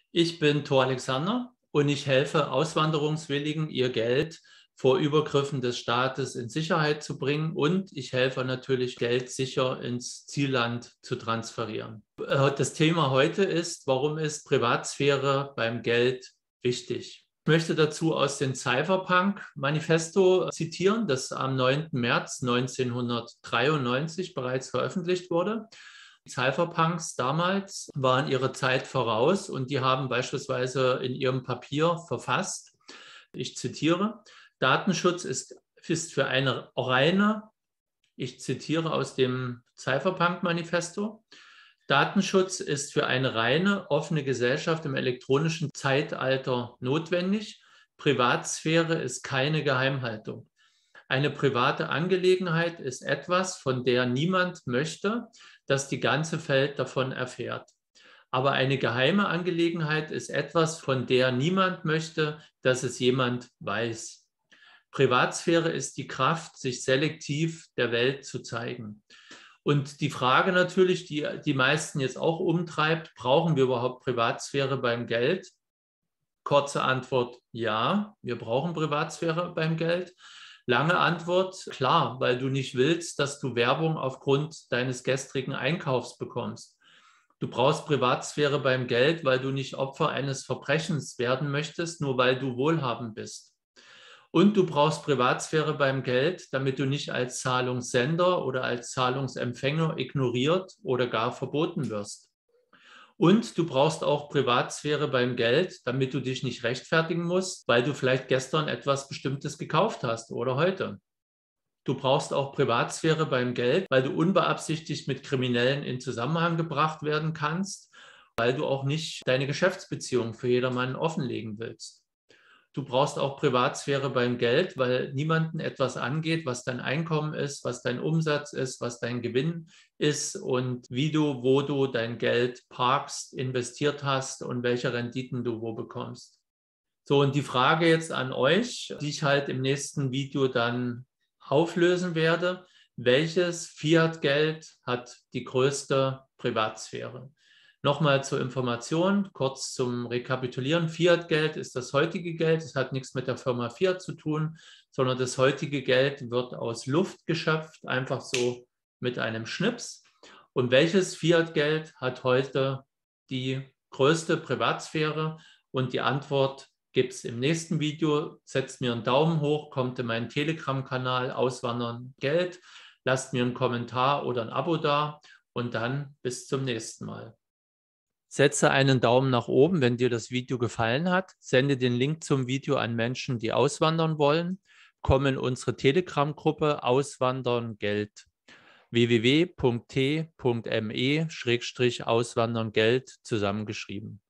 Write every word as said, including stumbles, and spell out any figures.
Ich bin Thor Alexander und ich helfe Auswanderungswilligen, ihr Geld vor Übergriffen des Staates in Sicherheit zu bringen, und ich helfe natürlich, Geld sicher ins Zielland zu transferieren. Das Thema heute ist: Warum ist Privatsphäre beim Geld wichtig? Ich möchte dazu aus dem Cypherpunk-Manifesto zitieren, das am neunten März neunzehnhundertdreiundneunzig bereits veröffentlicht wurde. Die Cypherpunks damals waren ihrer Zeit voraus und die haben beispielsweise in ihrem Papier verfasst, ich zitiere: Datenschutz ist, ist für eine reine, ich zitiere aus dem Cypherpunk-Manifesto, Datenschutz ist für eine reine, offene Gesellschaft im elektronischen Zeitalter notwendig. Privatsphäre ist keine Geheimhaltung. Eine private Angelegenheit ist etwas, von der niemand möchte, dass die ganze Welt davon erfährt. Aber eine geheime Angelegenheit ist etwas, von der niemand möchte, dass es jemand weiß. Privatsphäre ist die Kraft, sich selektiv der Welt zu zeigen. Und die Frage natürlich, die die meisten jetzt auch umtreibt: Brauchen wir überhaupt Privatsphäre beim Geld? Kurze Antwort: Ja, wir brauchen Privatsphäre beim Geld. Lange Antwort: klar, weil du nicht willst, dass du Werbung aufgrund deines gestrigen Einkaufs bekommst. Du brauchst Privatsphäre beim Geld, weil du nicht Opfer eines Verbrechens werden möchtest, nur weil du wohlhabend bist. Und du brauchst Privatsphäre beim Geld, damit du nicht als Zahlungssender oder als Zahlungsempfänger ignoriert oder gar verboten wirst. Und du brauchst auch Privatsphäre beim Geld, damit du dich nicht rechtfertigen musst, weil du vielleicht gestern etwas Bestimmtes gekauft hast oder heute. Du brauchst auch Privatsphäre beim Geld, weil du unbeabsichtigt mit Kriminellen in Zusammenhang gebracht werden kannst, weil du auch nicht deine Geschäftsbeziehung für jedermann offenlegen willst. Du brauchst auch Privatsphäre beim Geld, weil niemanden etwas angeht, was dein Einkommen ist, was dein Umsatz ist, was dein Gewinn ist und wie du, wo du dein Geld parkst, investiert hast und welche Renditen du wo bekommst. So, und die Frage jetzt an euch, die ich halt im nächsten Video dann auflösen werde: Welches Fiat-Geld hat die größte Privatsphäre? Nochmal zur Information, kurz zum Rekapitulieren: Fiat-Geld ist das heutige Geld. Es hat nichts mit der Firma Fiat zu tun, sondern das heutige Geld wird aus Luft geschöpft, einfach so mit einem Schnips. Und welches Fiat-Geld hat heute die größte Privatsphäre? Und die Antwort gibt es im nächsten Video. Setzt mir einen Daumen hoch, kommt in meinen Telegram-Kanal Auswandern Geld, lasst mir einen Kommentar oder ein Abo da und dann bis zum nächsten Mal. Setze einen Daumen nach oben, wenn dir das Video gefallen hat. Sende den Link zum Video an Menschen, die auswandern wollen. Komm in unsere Telegram-Gruppe Auswandern Geld. w w w punkt t punkt m e Schrägstrich Auswandern Geld zusammengeschrieben.